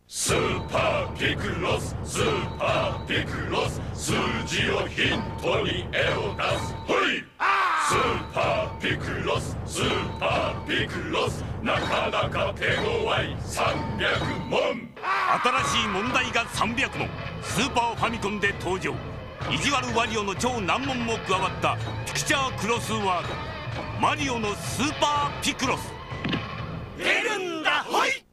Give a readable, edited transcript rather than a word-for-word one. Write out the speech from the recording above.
スーパーピクロス、スーパーピクロス、数字をヒントに絵を出す。ほい！スーパーピクロス、スーパーピクロス、なかなか手強い300問。 新しい問題が300問。スーパーファミコンで登場。意地悪ワリオの超難問も加わったピクチャークロスワード、マリオのスーパーピクロス。 出るんだ！ほい！